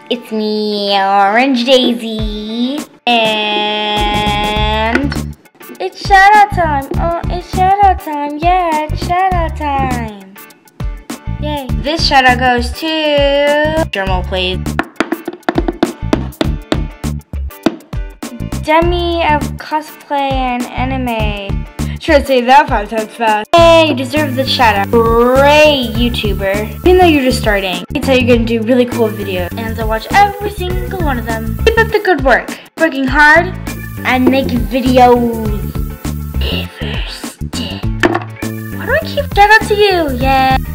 It's me, Orange Daisy, and it's shout out time. Oh, it's shout out time. Yeah, it's shout out time. Yay. This shout out goes to Dermal, please. Demi of cosplay and anime. Try to say that 5 times fast. Hey, you deserve the shout out. Great YouTuber. Even though you're just starting, I can tell you're gonna do really cool videos. And I watch every single one of them. Keep up the good work. Working hard and making videos. Never stop. Why do I keep shout out to you? Yeah.